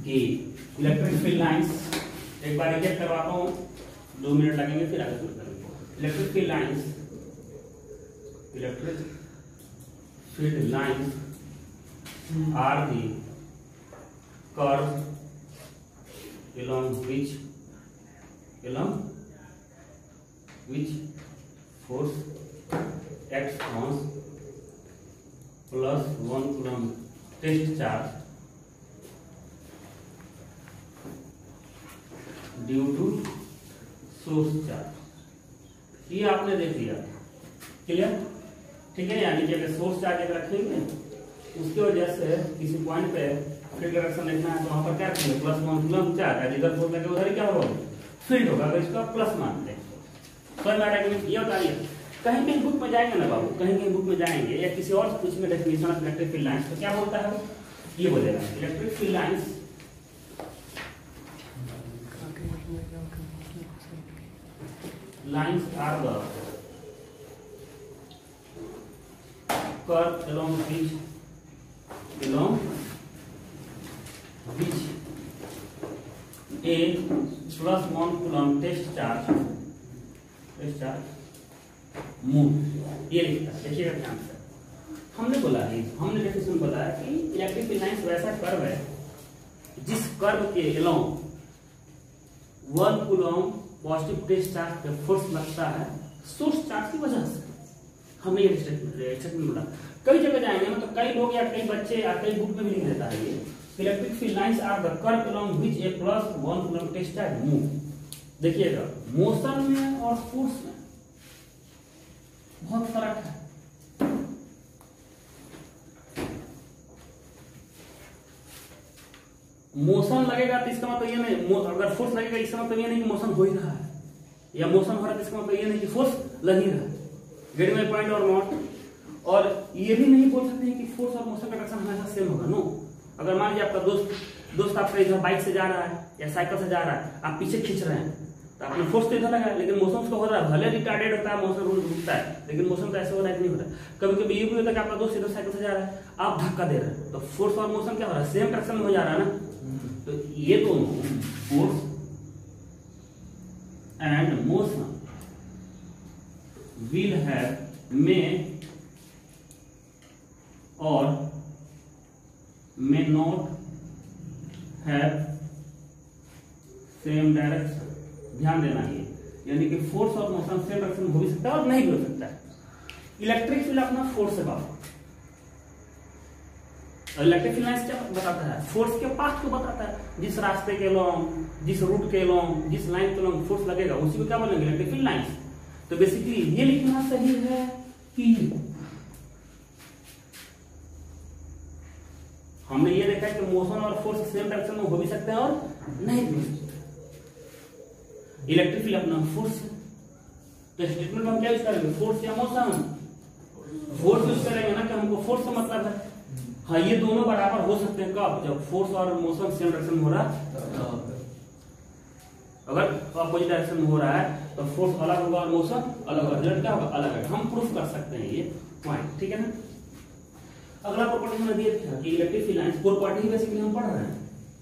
कि electric field lines, एक बार recap करवाता हूँ, 2 मिनट लगेंगे फिर आगे शुरू करेंगे। Electric field lines are the curve along which force acts on plus 1 coulomb test charge due to source charge. ये आपने देख लिया, क्लियर, ठीक है। यानी कि अगर सोर्स चार्ज अगर रखेंगे उसकी वजह से किसी पॉइंट पे फील्ड डायरेक्शन देखना है तो वहां पर क्या रखेंगे, प्लस 1 कूलम्ब चार्ज, जिधर फोर्स लगे उधर क्या होगा, फील्ड होगा। अगर इसका प्लस मानते हैं तो ये बताइए, कहीं कहीं बुक में जाएंगे ना बाबू, कहीं कहीं बुक में जाएंगे या किसी और से पूछेंगे definition of electric field lines तो क्या बोलता है, ये बोलेगा electric field lines are the curve along which a plus 1 coulomb test charge move। ये लिखता है, देखिएगा ध्यान से। हमने डेफिनेशन बोला है कि इलेक्ट्रिक फील्ड लाइंस वैसा कर्व है जिस कर्व के along 1 coulomb positive test charge पे फोर्स लगता है सोर्स चार्ज की वजह से। हमें ये स्टेटमेंट बोला। कई जगह जाएंगे ना तो कई लोग या कई बच्चे या कई बुक में भी लिख देता है ये electric field lines are the curve along which a plus 1 coulomb test charge move. देखिएगा मोशन में और फोर्स में बहुत फर्क है। मोशन लगेगा तो इसका मतलब ये नहीं, अगर फोर्स लगेगा इसका मतलब ये नहीं कि मोशन हो ही रहा है, या मोशन हो रहा है तो इसका मतलब ये नहीं कि फोर्स लग ही रहा है। गेट माय पॉइंट और नॉट। और ये भी नहीं बोल सकते हैं कि फोर्स और मोशन का डायरेक्शन हमेशा सेम होगा। नो, अगर मान लीजिए आपका दोस्त आपका इधर बाइक से जा रहा है या साइकिल से जा रहा है, आप पीछे खींच रहे हैं तो आपने फोर्स तो इधर लगा है लेकिन मोशन उसका हो रहा है, भले रिटार्डेड होता है, मोशन रुकता है, लेकिन मोशन तो ऐसे हो रहा है कि नहीं होता। कभी कभी ये भी होता है कि आपका दोस्त इधर साइकिल से जा रहा है, आप धक्का दे रहे हैं तो फोर्स और मोशन क्या हो रहा है, सेम डायरेक्शन में हो जा रहा है ना। तो ये दोनों force and motion will have may or may not have same direction. ध्यान देना ये, यानी कि फोर्स और मोशन सेम डायरेक्शन हो भी सकता है और नहीं भी हो सकता है। इलेक्ट्रिक फील्ड अपना फोर्स है बाबू। इलेक्ट्रिक फील्ड लाइंस क्या बताता है, फोर्स के पाथ को बताता है। जिस रास्ते के लॉन्ग, जिस रूट के लॉन्ग, जिस लाइन के लॉन्ग फोर्स लगेगा उसी को क्या बोलेंगे, इलेक्ट्रिक फील्ड लाइंस। तो बेसिकली ये लिखना सही है कि हमने ये देखा है कि मोशन और फोर्स सेम डायरेक्शन में हो भी सकते हैं और नहीं भी हो सकते। इलेक्ट्रिक फील्ड अपना फोर्स है तो स्टेटमेंट में हम क्या यूज करेंगे, फोर्स या मोशन। फोर्स यूज करेंगे ना कि हमको फोर्स से मतलब है। हाँ, ये दोनों बराबर हो सकते हैं कब, जब फोर्स और मोशन सेम डायरेक्शन में हो रहा है। अगर अपोजिट डायरेक्शन में हो रहा है तो फोर्स अलग होगा और मोशन अलग होगा, रिजल्ट क्या होगा, अलग है। हम प्रूफ कर सकते हैं ये पॉइंट, ठीक है ना। अगला प्रॉपर्टी हमने दिया था कि electric field lines property basically हम पढ़ रहे हैं,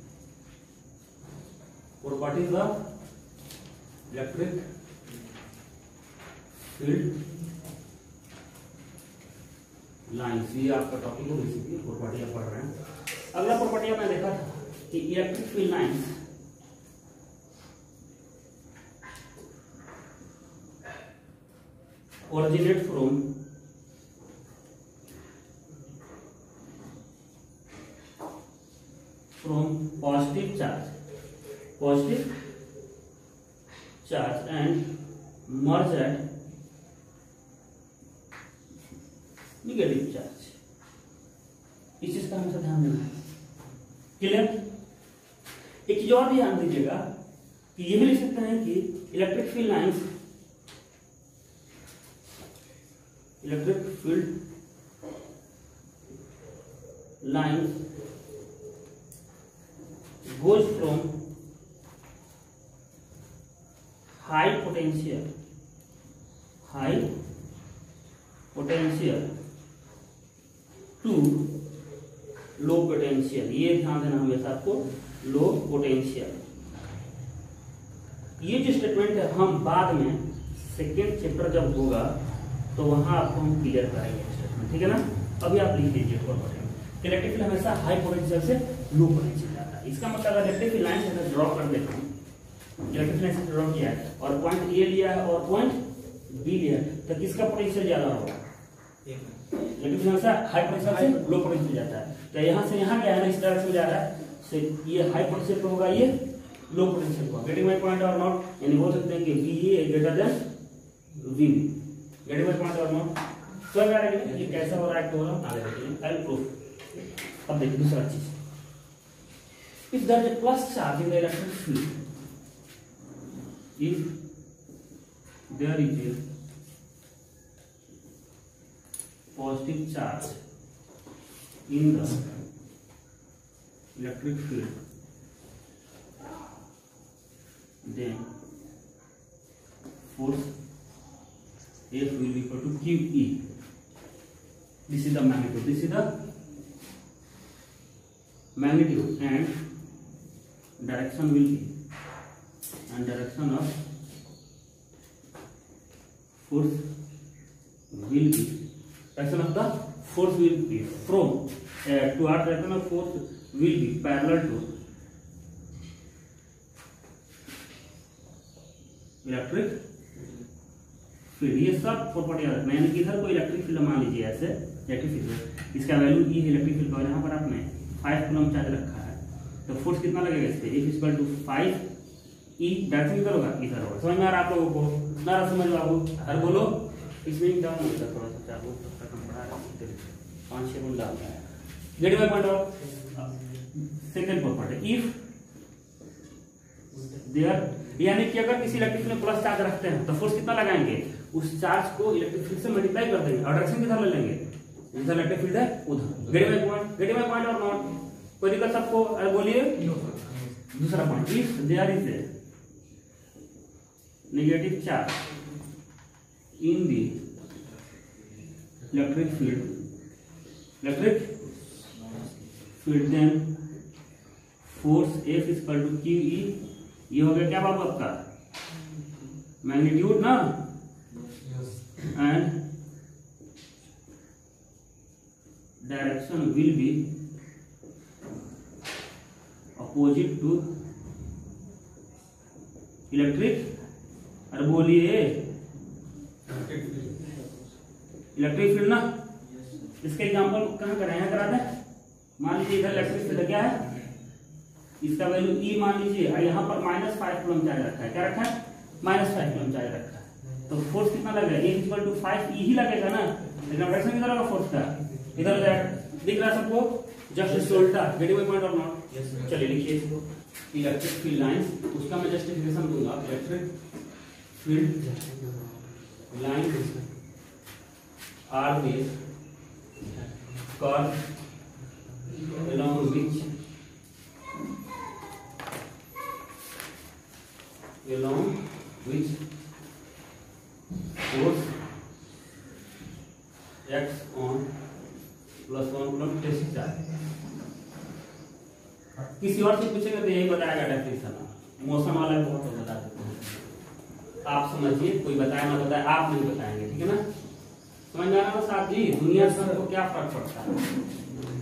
properties of electric field lines. ये आपका टॉपिक है बेसिकली, प्रॉपर्टी आप पढ़ रहे हैं। अगला प्रॉपर्टी आपने देखा था कि electric field lines originate from positive charge and merge at negative charge। इस चीज का हमेशा ध्यान देना है, क्लियर। एक चीज और ध्यान दीजिएगा कि ये भी लिख सकते हैं कि electric field lines goes from high potential to low potential potential, ये ध्यान देना हमेशा आपको, लो पोटेंशियल। ये जो स्टेटमेंट है हम बाद में सेकेंड चैप्टर जब होगा तो वहां आपको हम क्लियर कराएंगे स्टेटमेंट, ठीक है ना। अभी आप लिख लीजिए इलेक्ट्रिक फील्ड हमेशा हाई पोटेंशियल से लो पोटेंशियल जाता है। इसका मतलब इलेक्ट्रिक फील्ड लाइन से ड्रॉ कर देता हूँ, इलेक्ट्रिक फील्ड लाइन से ड्रॉ किया है और पॉइंट ए लिया है और पॉइंट बी लिया है, तो किसका पोटेंशियल ज्यादा होगा? इलेक्ट्रिक फील्ड हमेशा हाई पोटेंशियल से लो पोटेंशियल जाता है। तो यहाँ से यहाँ गया है ना, इस डायरेक्शन में जा रहा है, तो ये हाई पोटेंशियल पे होगा, ये लो पोटेंशियल होगा। गेटिंग माय पॉइंट और नॉट, यानी बोल सकते हैं कि VA greater than VB। Getting my point और नॉट, तो अगर ये कैसा हो रहा है, तो आगे देखिए, आई विल प्रूफ। अब देखिए दूसरा चीज, if there is a plus charge in the electric field, if there is a positive charge in the electric field, then force F will be equal to QE. This is the magnitude. This is the magnitude, and direction will be, and direction of force will be, direction of the force will be from toward direction of force will be parallel to electric field. ये सब property याद रखना, यानी कि इधर कोई electric field मान लीजिए ऐसे इलेक्ट्रिक फील्ड, इसका वैल्यू ई है इलेक्ट्रिक फील्ड का, यहाँ पर आपने 5 कूलम चार्ज रखा है, तो फोर्स कितना लगेगा इस पे? F equal to 5E, direction किधर होगा? इधर होगा। समझ में आ रहा आप लोगों को? ना समझ बाबू, अरे बोलो, इसमें डाउन होता थोड़ा सा, चाहो कम बढ़ा रहा है, 5-6 गुना डाउन है। Get my point of second property, if there, यानी कि अगर किसी इलेक्ट्रिक फील्ड में प्लस चार्ज रखते हैं तो फोर्स कितना लगाएंगे? उस चार्ज को इलेक्ट्रिक फील्ड से मल्टीप्लाई कर देंगे और डायरेक्शन किधर ले लेंगे? जिधर इलेक्ट्रिक फील्ड है उधर। गेट माय पॉइंट और नॉट, कोई दिक्कत सबको? बोलिए। दूसरा point, if there is a negative charge in the electric field then force F equal to QE। ये हो गया क्या बाबू आपका? मैग्नीट्यूड ना, and direction will be opposite to electric, अरे बोलिए, इलेक्ट्रिक फील्ड ना। इसके एग्जांपल कहां करें? यहां करा दें। मान लीजिए इधर इलेक्ट्रिक फील्ड क्या है, इसका वैल्यू E मान लीजिए, और यहाँ पर -5 कूलम चार्ज रखा है। क्या रखा है? -5 कूलम चार्ज रखा है। तो फोर्स कितना लगेगा? F इक्वल टू 5E ही लगेगा ना, लेकिन डायरेक्शन किधर होगा फोर्स का? इधर जाएगा। दिख रहा है सबको? जस्ट इससे उल्टा। गेटिंग माय पॉइंट और नॉट? चलिए लिखिए इसको, इलेक्ट्रिक फील्ड लाइंस, उसका मैं जस्टिफिकेशन दूंगा। Electric field lines are the curve along which force acts on +1 coulomb test charge. किसी और से पूछेंगे तो यही बताएगा डेफिनेशन, मोशन वाला बहुत बता देते हैं। आप समझिए, कोई बताए ना बताए, आप नहीं बताएंगे, ठीक है ना। समझ में आ रहा है साहब जी? दुनिया से हमको क्या फर्क पड़ता है?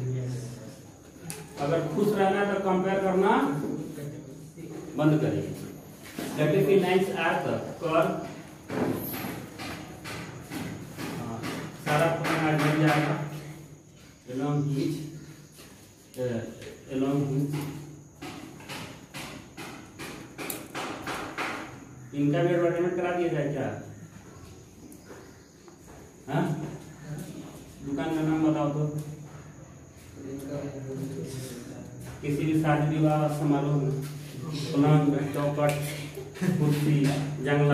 अगर खुश रहना है तो कंपेयर करना बंद करिए। Electric field lines are the curve, सारा फॉर्मूला बन जाएगा, along which इनका भी एडवर्टाइजमेंट करा दिया जाए क्या? हाँ, दुकान का नाम बताओ तो। किसी भी शादी विवाह समारोह में पलंग, चौखट, कुर्सी, जंगला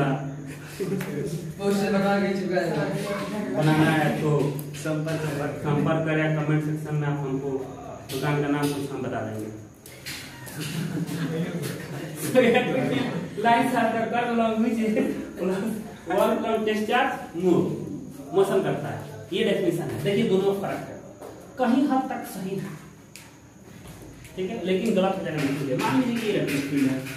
बनाना है तो संपर्क करें कमेंट सेक्शन में। आप हमको दुकान का नाम कुछ हम बता देंगे। मोशन करता है, ये डेफिनेशन है। देखिए दोनों फर्क है, कहीं हद तक सही है, ठीक है, लेकिन गलत जगह नहीं कीजिए। मान लीजिए कि इलेक्ट्रिक फील्ड है,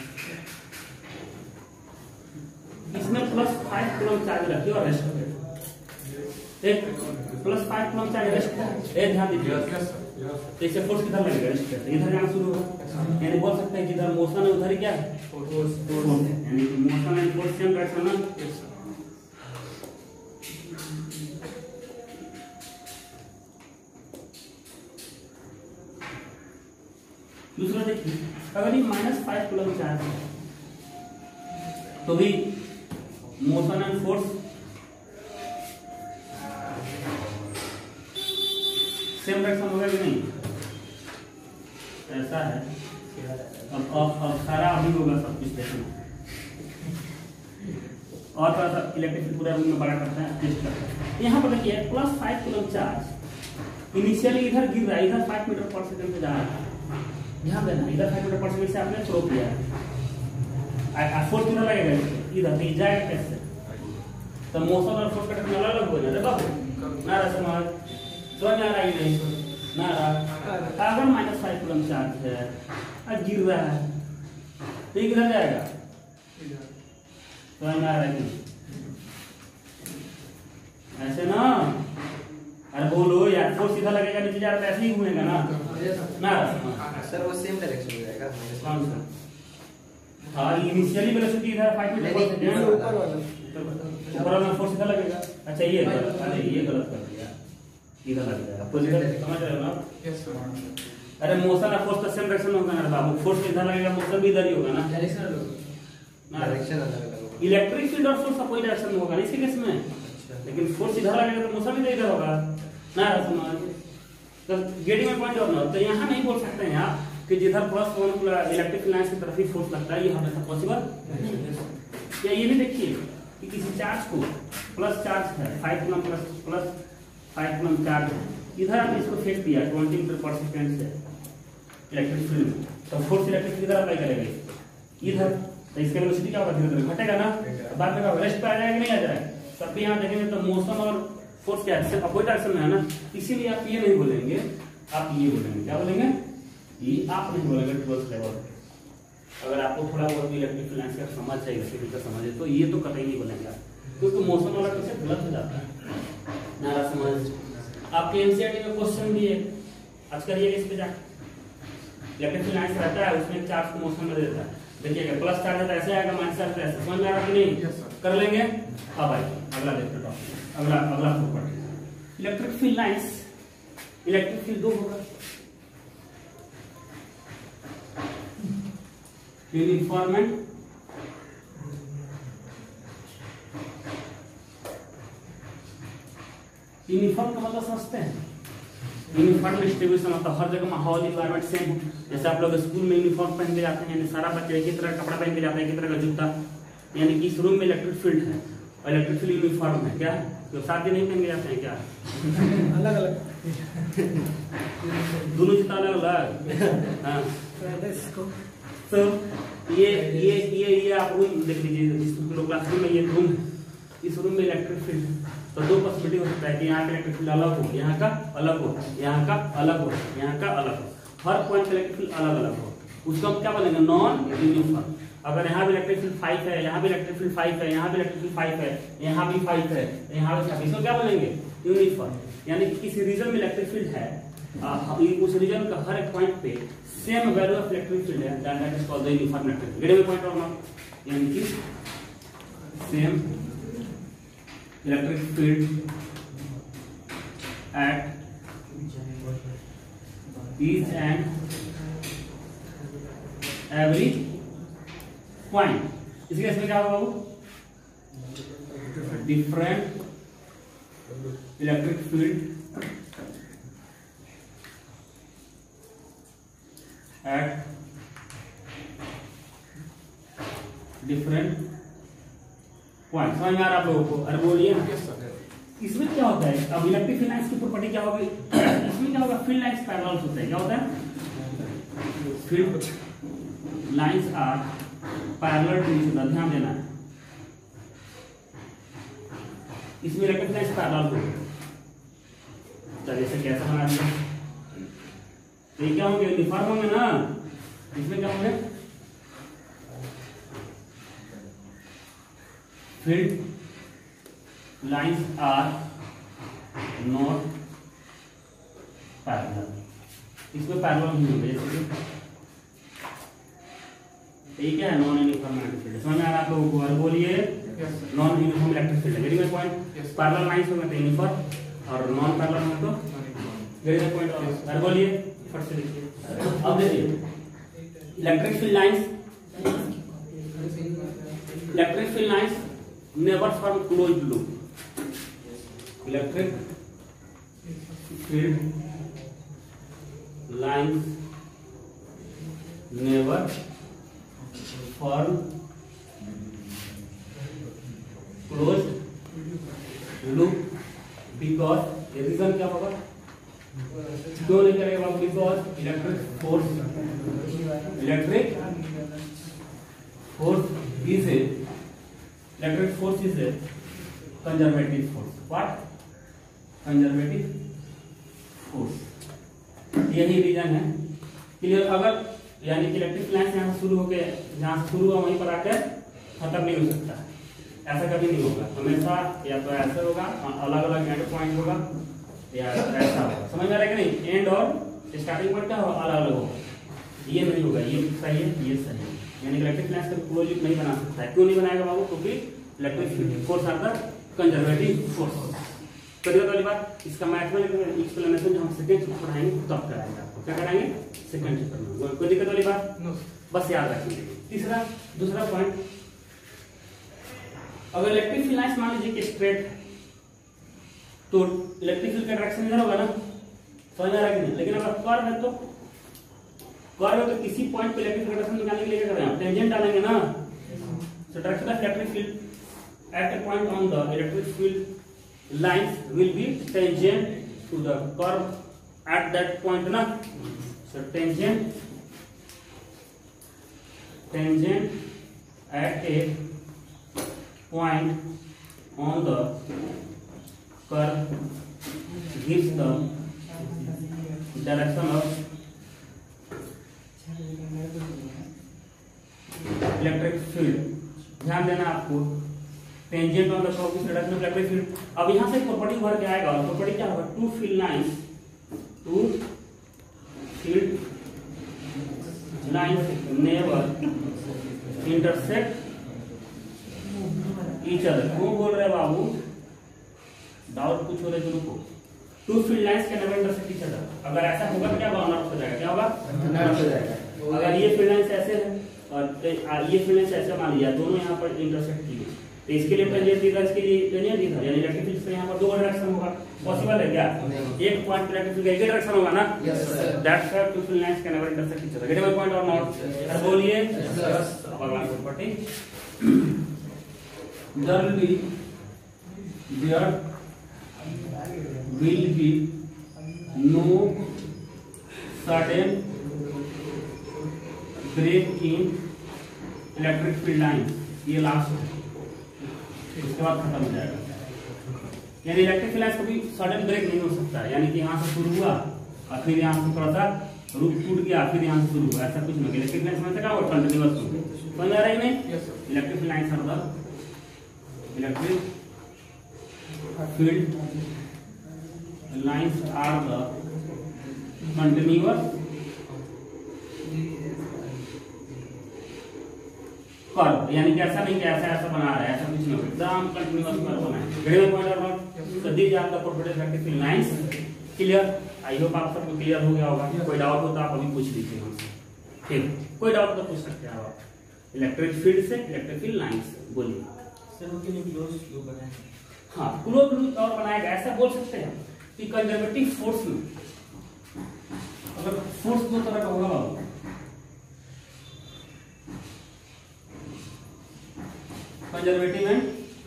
इसमें +5 कूलम चार्ज रखिए और रेस्ट करिए। एक +5 कूलम चार्ज रेस्ट, एक ध्यान दीजिए, तो इससे फोर्स किधर लगेगा, रेस्ट करते इधर जाना शुरू होगा, यानी बोल सकते हैं कि इधर मोशन है उधर ही क्या है फोर्स है, यानी motion and force same direction में। दूसरा देखिए, अगर ये -5 कूलम चार्ज है तो भी motion and force same direction होगा कि नहीं, ऐसा है। अब सारा अभी होगा सब कुछ देखना, और थोड़ा सा इलेक्ट्रिक फील्ड पूरा रूम में बड़ा करता है, टेस्ट करता है। यहाँ पर देखिए +5 कूलम चार्ज इनिशियली इधर गिर रहा है, इधर 5 मीटर पर सेकंड पे जा रहा है, ध्यान देना, इधर 5 मीटर पर सेकंड से आपने थ्रो किया है, फोर्स कितना लगेगा इधर नहीं जाएगा कैसे, तो मोशन और फोर्स का टेक्निक अलग हो जाएगा बाबू, ना रहा समझ समझ आ रहा ही नहीं ना रहा। अगर -5 कूलम चार्ज है और गिर रहा है तो ये किधर जाएगा, समझ आ रहा है कि ऐसे ना, अरे बोलो यार, फोर्स सीधा लगेगा नीचे जा रहा है, ऐसे ही घूमेगा ना सर, वो सेम डायरेक्शन हो जाएगा। कौन सा? हाँ, इनिशियली वेलोसिटी इधर 5 मीटर पर सेकंड, ऊपर वाला फोर्स सीधा लगेगा। अच्छा ये गलत, अरे ये गलत कर दिया, इधर लग जाएगा, पोजीशन समझ रहे हो ना? Yes sir. अरे मोशन और फोर्स का सेम डायरेक्शन होगा ना बाबू, फोर्स इधर लगेगा, मोशन भी इधर ही होगा ना, डायरेक्शन अलग अलग होगा। इलेक्ट्रिक फील्ड और फोर्स का कोई डायरेक्शन नहीं होगा इसके केस में, लेकिन फोर्स इधर लगेगा तो मोशन भी इधर होगा ना, समझ? तो गेटिंग में पॉइंट और ना, तो यहाँ नहीं बोल सकते हैं आप कि जिधर +1 इलेक्ट्रिक लाइन की तरफ ही फोर्स लगता है, ये हमेशा पॉसिबल नहीं है। या ये भी देखिए कि किसी चार्ज को प्लस चार्ज है 5 कूलम प्लस 5 कूलम चार्ज है, इधर आपने इसको फेंक दिया 20 मीटर पर सेकंड से इलेक्ट्रिक फील्ड में, तो फोर्स इलेक्ट्रिक फील्ड इधर अप्लाई करेगा इधर, तो इसका वेलोसिटी क्या होगा, धीरे धीरे घटेगा ना, बाद में रेस्ट पे आ जाएगा नहीं आ जाएगा। तब भी यहाँ देखेंगे तो मोशन और फोर्स क्या है, अपोजिट डायरेक्शन में है ना, इसीलिए आप ये नहीं बोलेंगे, आप ये बोलेंगे, क्या बोलेंगे, ये आप नहीं बोलेंगे 12th लेवल। अगर आपको थोड़ा बहुत इलेक्ट्रिक फाइनेंस का समझ है, इलेक्ट्रिकल का समझ है, तो ये तो कतई नहीं बोलेंगे, क्योंकि मोशन वाला कैसे गलत हो जाता है ना समझ। आपके एनसीईआरटी में क्वेश्चन भी है, आज करिएगा इस पे जाकर, इलेक्ट्रिक फाइनेंस रहता है उसमें चार्ज को मोशन में देता है, देखिएगा प्लस चार्ज है तो ऐसे आएगा, माइनस चार्ज तो ऐसे, समझ में आ रहा कि नहीं, कर लेंगे। अब आइए अगला देखते टॉपिक, अगला property, electric field lines, electric field दो होगा, यूनिफॉर्म एंड यूनिफॉर्म का मतलब समझते हैं, यूनिफॉर्म डिस्ट्रीब्यूशन मतलब हर जगह माहौल इन्वायरमेंट सेम, जैसे आप लोग स्कूल में यूनिफॉर्म पहन के जाते हैं, यानी सारा बच्चे एक ही तरह का कपड़ा पहन के जाते हैं, एक ही तरह का जूता, यानी कि इस रूम में इलेक्ट्रिक फील्ड है और इलेक्ट्रिक फील्ड यूनिफॉर्म है, क्या तो साथ ही नहीं पहन के जाते हैं क्या, अलग अलग दोनों जूता अलग अलग। हाँ, तो ये आप रूम देख लीजिए, जिस क्लासरूम में ये रूम है, इस रूम में इलेक्ट्रिक फील्ड है, तो दो पॉसिबिलिटी हो सकता है कि यहाँ का इलेक्ट्रिक फील्ड अलग हो, यहाँ का अलग हो, यहाँ का अलग हो, यहाँ का अलग हो, हर पॉइंट का इलेक्ट्रिक फील्ड अलग अलग हो, उसको हम क्या बोलेंगे, नॉन यूनिफॉर्म। अगर यहाँ भी इलेक्ट्रिक फील्ड 5 है, यहाँ भी इलेक्ट्रिक फील्ड 5 है, यहाँ भी इलेक्ट्रिक फील्ड 5 है, यहाँ भी 5 है, यहाँ भी 5, इसको क्या बोलेंगे, यूनिफॉर्म। यानी कि किसी रीजन में इलेक्ट्रिक फील्ड है, उस रीजन का हर एक पॉइंट पे same value of electric field है, that is called the uniform electric field. Get point और नॉट, यानी कि same electric field at each and every point, इसी केस में क्या होगा वो, different electric field at different point. समझ में आ रहा आप लोगों को, अरे बोलिए ना। इसमें क्या होता है, अब इलेक्ट्रिक फील्ड लाइंस की प्रॉपर्टी क्या होगी, इसमें क्या होगा, फील्ड लाइंस पैरेलल होते हैं, क्या होता है, field lines are parallel to each other, ध्यान देना है, इसमें इलेक्ट्रिक लाइंस पैरेलल होते हैं। चलिए इसे कैसे बना दिया, तो ये क्या होंगे, यूनिफॉर्म होंगे ना, इसमें क्या होंगे, field lines are not parallel, इसमें पैरेलल नहीं होंगे। जैसे ये क्या है, नॉन यूनिफॉर्म इलेक्ट्रिक फील्ड, समझ में आ रहा है आप लोगों को? और बोलिए non uniform electric field, getting my point? Parallel lines होंगे तो यूनिफॉर्म और नॉन पैरेलल होंगे तो गेटिंग माय पॉइंट? और बोलिए फट से लिखिए। अब देखिए electric field lines, electric field lines never form closed loop. Electric field lines never form closed loop because, reason क्या होगा, क्यों नहीं करेगा? Because electric force is a conservative force. What? Conservative force. यही रीजन है। क्लियर? अगर यानी कि इलेक्ट्रिक लाइन यहाँ से शुरू होकर, जहाँ से शुरू हुआ वहीं पर आकर खत्म नहीं हो सकता, ऐसा कभी नहीं होगा। हमेशा या तो ऐसे होगा, अलग अलग एंड पॉइंट होगा, या ऐसा होगा। समझ में आ रहा है कि नहीं? एंड और स्टार्टिंग पॉइंट क्या होगा, अलग अलग होगा। ये नहीं होगा, ये सही है, ये सही है। यानी इलेक्ट्रिक लाइन का क्लोज लूप नहीं बना सकता है। क्यों नहीं बनाएगा बाबू? क्योंकि electric force are the conservative force. करिए वाली बात, इसका मैथमेटिकल एक्सप्लेनेशन जो हम सेकंड चैप्टर पढ़ाएंगे तब कराएंगे। आपको क्या कराएंगे? सेकंड चैप्टर में। कोई दिक्कत वाली बात? बस याद रखिए। तीसरा, दूसरा पॉइंट, अगर इलेक्ट्रिक फील्ड लाइंस मान लीजिए कि स्ट्रेट, तो इलेक्ट्रिक फील्ड का डायरेक्शन इधर होगा ना, समझ आ रहा है कि नहीं? लेकिन अगर कर्व है तो, कर्व है तो किसी पॉइंट पे इलेक्ट्रिक डायरेक्शन निकालने के लिए क्या करेंगे? टेंजेंट डालेंगे ना। So direction of electric field at a point on the electric field lines will be tangent to the curve at that point na. So tangent at a point on the curve gives the direction of electric field. ध्यान देना आपको, tangent on the curve की direction of electric field. अब यहां से property भर के आएगा, और प्रॉपर्टी क्या होगा? Two field lines never intersect each other. क्यों बोल रहे बाबू? डाउट कुछ हो रहे तो रुको। Two field lines can never intersect each other. अगर ऐसा होगा तो क्या होगा? नॉर्थ हो जाएगा। क्या होगा? नॉर्थ हो जाएगा। अगर ये फील्ड लाइंस ऐसे है और ये फील्ड लाइंस ऐसे मान लिया, दोनों यहाँ पर इंटरसेक्ट की, तो इसके लिए टेंजेंट इधर, इसके लिए टेंजेंट इधर, यानी इलेक्ट्रिक फील्ड से यहाँ पर दो डायरेक्शन होगा। पॉसिबल है क्या? एक पॉइंट इलेक्ट्रिक फील्ड का एक डायरेक्शन होगा ना। That's why two field lines can never intersect each other. Get my point और नॉट? अब बोलिए। अब अगला property, there will be no sudden break in electric field lines। ये लास्ट है, इसके बाद खत्म हो जाएगा। यानी इलेक्ट्रिक फील्ड लाइंस कभी सडन ब्रेक नहीं हो सकता। यानी कि यहाँ से शुरू हुआ और फिर यहाँ से थोड़ा सा रुक टूट गया, फिर यहाँ से शुरू हुआ, ऐसा कुछ नहीं। इलेक्ट्रिक लाइंस में क्या होगा? कंटिन्यूअस होगा। समझ आ रहा है कि नहीं? Electric field lines are the electric field lines are the continuous curve. यानी कि ऐसा नहीं कि ऐसा ऐसा बना रहा है, ऐसा कुछ नहीं होगा, एकदम कंटिन्यूअस कर्व बना है। ग्रेड पॉइंट और नॉट? तो these are the properties of electric field lines. Clear? I hope आप सबको क्लियर हो गया होगा। कोई डाउट हो तो आप अभी पूछ लीजिए हमसे। ठीक, कोई डाउट तो पूछ सकते हैं आप इलेक्ट्रिक फील्ड से, इलेक्ट्रिक फील्ड लाइंस। बोलिए सर, उनके लिए क्लोज लूप बनाएंगे। हाँ, क्लोज लूप और बनाएगा, ऐसा बोल सकते हैं कि कंजर्वेटिव फोर्स में, अगर फोर्स दो तरह का होगा बाबू, conservative and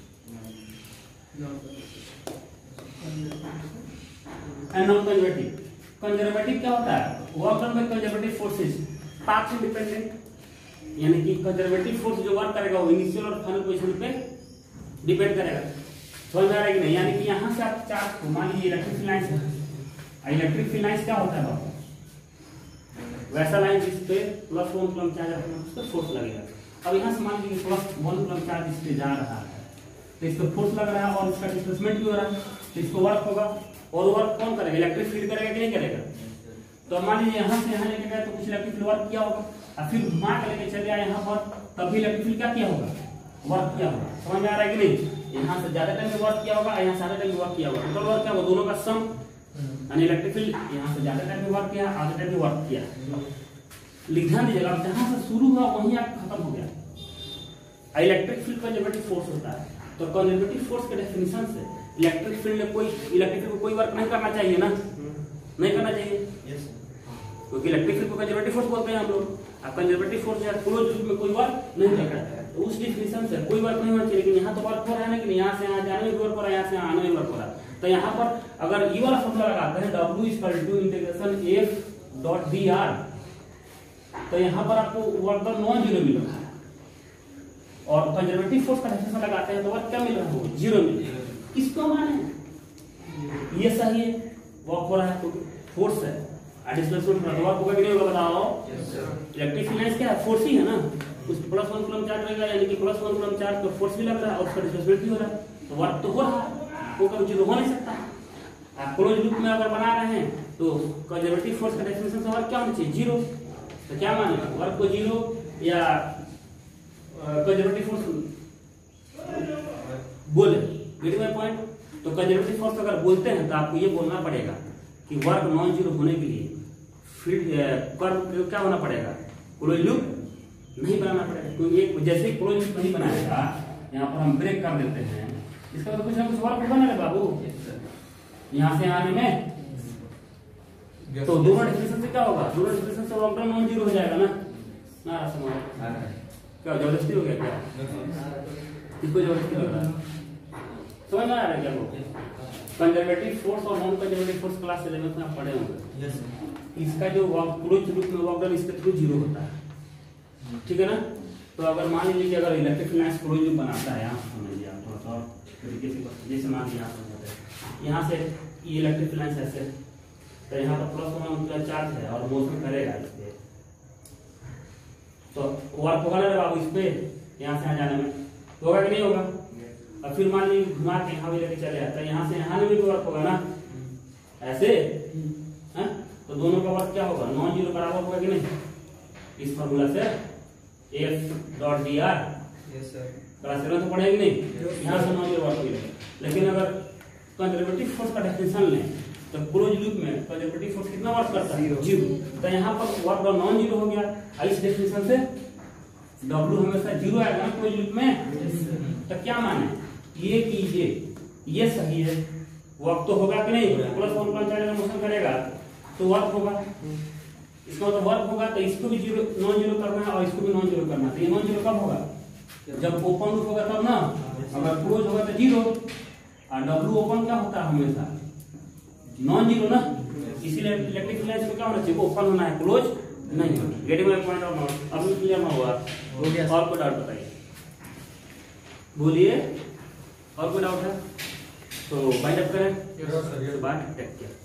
non conservative. Conservative क्या होता है? Work done by conservative forces path independent. यानी कि कंजर्वेटिव फोर्स जो वर्क करेगा वो इनिशियल और फाइनल पोजीशन पे डिपेंड करेगा। समझ आ रहा है कि नहीं? यानी कि यहाँ से आप चार्ज को, मान लीजिए इलेक्ट्रिक फील्ड लाइंस है, इलेक्ट्रिक फील्ड लाइंस क्या होता है बाबू? वैसा लाइन जिस पे +1 कूलम चार्ज रखना उस पर फोर्स लगेगा। अब यहाँ से मान लीजिए +1 कूलम चार्ज इस पे जा रहा है तो इस पे फोर्स लग रहा है और इसका डिस्प्लेसमेंट भी हो रहा है तो इसको वर्क होगा और वर्क कौन करेगा? इलेक्ट्रिक फील्ड करेगा कि नहीं करेगा? तो मान लीजिए यहाँ से यहाँ लेके गए तो कुछ इलेक्ट्रिक फील्ड वर्क किया होगा और फिर घुमा के लेके चले आए यहाँ पर तब भी इलेक्ट्रिक फील्ड क्या किया होगा? वर्क किया होगा। समझ में आ रहा है कि नहीं? यहाँ से ज्यादा टाइम में वर्क किया होगा, यहाँ से ज्यादा टाइम में वर्क किया होगा, टोटल वर्क क्या होगा? दोनों का सम यानी इलेक्ट्रिक फील्ड यहाँ से ज्यादा टाइम में वर्क किया, आधे टाइम में वर्क किया। ध्यान दीजिएगा, अब जहाँ से शुरू हुआ वहीं आप खत्म हो गया। इलेक्ट्रिक फील्ड कंजर्वेटिव फोर्स होता है तो कंजर्वेटिव फोर्स के डेफिनेशन से इलेक्ट्रिक फील्ड में कोई वर्क नहीं करना चाहिए ना, नहीं करना चाहिए क्योंकि इलेक्ट्रिक फील्ड को कंजर्वेटिव फोर्स बोलते हैं हम लोग। अब कंजर्वेटिव फोर्स या क्लोज लूप में कोई वर्क नहीं करता है तो उस डेफिनेशन से कोई वर्क नहीं होना चाहिए। लेकिन यहाँ तो वर्क हो रहा है ना कि यहाँ से यहाँ जाने में वर्क हो रहा है, यहाँ से आने में वर्क हो रहा है। तो यहाँ पर अगर ये वाला फॉर्मूला लगाते हैं W=इंटीग्रेशन F.dr तो यहाँ पर आपको वर्क डन नॉन जीरो मिल रहा है और कंजर्वेटिव फोर्स का डेफिनेशन लगाते हैं तो वर्क क्या मिल रहा है? जीरो मिल रहा है। किसको माने? ये सही है, वर्क हो रहा है तो फोर्स है, डिस्प्लेसमेंट वर्क होगा कि नहीं होगा बताओ? इलेक्ट्रिक फील्ड क्या है? फोर्स ही है ना। उस +1 कूलम चार्ज रहेगा यानी कि +1 कूलम चार्ज पर फोर्स भी लग रहा है और उसका डिस्प्लेसमेंट भी हो रहा है तो वर्क तो हो रहा है, वो कभी जीरो हो नहीं सकता। आप क्लोज लूप में अगर बना रहे हैं तो कंजर्वेटिव फोर्स का डेफिनेशन से वर्क क्या होना चाहिए? जीरो। तो क्या माने? वर्क को जीरो या कंजर्वेटिव फोर्स बोले गेट माय पॉइंट। तो कंजर्वेटिव फोर्स अगर बोलते हैं तो आपको ये बोलना पड़ेगा कि वर्क नॉन जीरो होने के लिए फील्ड कर्व क्या होना पड़ेगा? क्लोज लूप नहीं बनाना पड़ेगा क्योंकि एक जैसे ही क्लोज लूप नहीं बनाएगा यहाँ पर हम ब्रेक कर देते हैं इसका तो कुछ ना कुछ वर्क होगा ना बाबू यहाँ से आने में। तो दोनों डिफरेंस से क्या होगा? दोनों डिफरेंस से वर्क डन नॉन जीरो हो जाएगा ना समझ क्या जबरदस्ती हो गया क्या? इसको जबरदस्ती लग रहा है, समझ में आ रहा है क्या? वो कंजर्वेटिव फोर्स और नॉन कंजर्वेटिव फोर्स क्लास 11 में आप पढ़े होंगे। इसका जो क्लोज लूप में वर्क डन इसके थ्रू जीरो होता है, ठीक है ना। तो अगर मान लीजिए कि अगर इलेक्ट्रिक फील्ड क्लोज लूप बनाता है, यहाँ समझिए आप थोड़ा सा तरीके से, जैसे मान लीजिए यहाँ समझाते हैं, यहाँ से ये इलेक्ट्रिक फील्ड ऐसे तो यहाँ पर +1 चार्ज है और मोशन करेगा इस पे तो वर्क होगा ना बाबू इस पे यहाँ से यहाँ जाने में तो होगा कि नहीं होगा? और फिर मान लीजिए घुमा के यहाँ भी लेके चले आता है, यहाँ से यहाँ भी वर्क होगा ना ऐसे है? तो दोनों का वर्क क्या होगा? नॉन जीरो बराबर होगा कि नहीं? इस फॉर्मूला से F.dr क्लास 11 तो पढ़ेगी नहीं, यहाँ से नॉन जीरो वर्क होगा। लेकिन अगर कंजर्वेटिव फोर्स का डेफिनेशन लें तो क्लोज लूप में कंजर्वेटिव फोर्स कितना वर्क करता है? जीरो। तो यहाँ पर वर्क डन नॉन जीरो हो गया। इस डेफिनेशन से W हमेशा जीरो आएगा ना क्लोज लूप में। तो क्या माने? ये कीजिए, ये सही है, वर्क तो होगा कि नहीं? +1 कूलम चार्ज में मोशन करेगा तो वर्क होगा, इसका मतलब वर्क होगा तो इसको भी जीरो नॉन जीरो करना है और इसको भी नॉन जीरो करना है। तो ये नॉन जीरो कब होगा? जब ओपन लूप होगा तब ना। अगर क्लोज होगा तो जीरो और W ओपन क्या होता है? हमेशा नॉन जीरो ना। इसीलिए इलेक्ट्रिक फील्ड में क्या होना चाहिए? ओपन होना है, क्लोज नहीं होना। गेटिंग माय पॉइंट और नॉट अब क्लियर ना हुआ? हो गया। और कोई डाउट बताइए, बोलिए। और कोई डाउट है तो बाइंड अप करें। Bye, take care.